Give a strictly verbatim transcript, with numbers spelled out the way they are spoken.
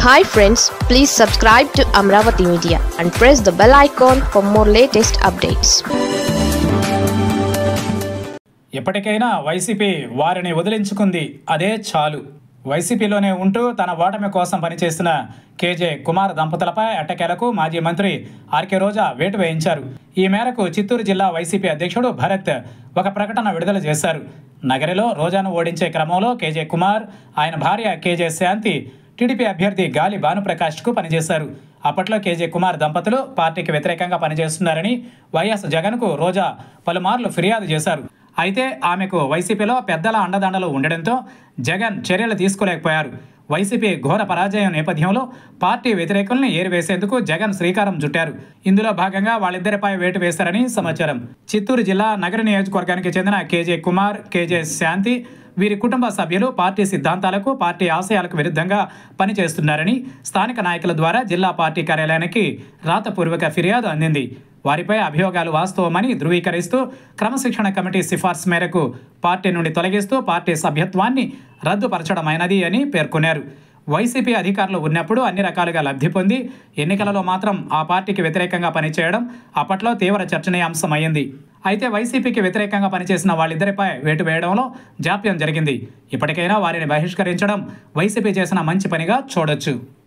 Hi friends, please subscribe to Amravati Media and press the bell icon for more latest updates. ఎప్పటికైనా వైసీపీ వారిని వదిలించుకుంది, అదే చాలు. వైసీపీలోనే ఉంటూ తన ఓటమి కోసం పనిచేస్తున్న కేజే కుమార్ దంపతులపై ఎట్టకేలకు మాజీ మంత్రి ఆర్కే రోజా వేటు వేయించారు. ఈ మేరకు చిత్తూరు జిల్లా వైసీపీ అధ్యక్షుడు భరత్ ఒక ప్రకటన విడుదల చేశారు. నగరిలో రోజాను ఓడించే క్రమంలో కేజే కుమార్, ఆయన భార్య కేజే శాంతి టీడీపీ అభ్యర్థి గాలి భానుప్రకాష్కు పనిచేశారు. అప్పట్లో కేజే కుమార్ దంపతులు పార్టీకి వ్యతిరేకంగా పనిచేస్తున్నారని వైఎస్ జగన్కు రోజా పలుమార్లు ఫిర్యాదు చేశారు. అయితే ఆమెకు వైసీపీలో పెద్దల అండదండలు ఉండడంతో జగన్ చర్యలు తీసుకోలేకపోయారు. వైసీపీ ఘోర పరాజయం నేపథ్యంలో పార్టీ వ్యతిరేకుల్ని ఏరివేసేందుకు జగన్ శ్రీకారం చుట్టారు. ఇందులో భాగంగా వాళ్ళిద్దరిపై వేటు వేశారని సమాచారం. చిత్తూరు జిల్లా నగర నియోజకవర్గానికి చెందిన కేజే కుమార్, కేజే శాంతి వీరి కుటుంబ సభ్యులు పార్టీ సిద్ధాంతాలకు, పార్టీ ఆశయాలకు విరుద్ధంగా పనిచేస్తున్నారని స్థానిక నాయకుల ద్వారా జిల్లా పార్టీ కార్యాలయానికి రాతపూర్వక ఫిర్యాదు అందింది. వారిపై అభియోగాలు వాస్తవమని ధృవీకరిస్తూ క్రమశిక్షణ కమిటీ సిఫార్సు మేరకు పార్టీ నుండి తొలగిస్తూ పార్టీ సభ్యత్వాన్ని రద్దుపరచడమైనది అని పేర్కొన్నారు. వైసీపీ అధికారులు ఉన్నప్పుడు అన్ని రకాలుగా లబ్ధి పొంది ఎన్నికలలో మాత్రం ఆ పార్టీకి వ్యతిరేకంగా పనిచేయడం అప్పట్లో తీవ్ర చర్చనీయాంశమైంది. అయితే వైసీపీకి వ్యతిరేకంగా పనిచేసిన వాళ్ళిద్దరిపై వేటు వేయడంలో జాప్యం జరిగింది. ఇప్పటికైనా వారిని బహిష్కరించడం వైసీపీ చేసిన మంచి పనిగా చూడొచ్చు.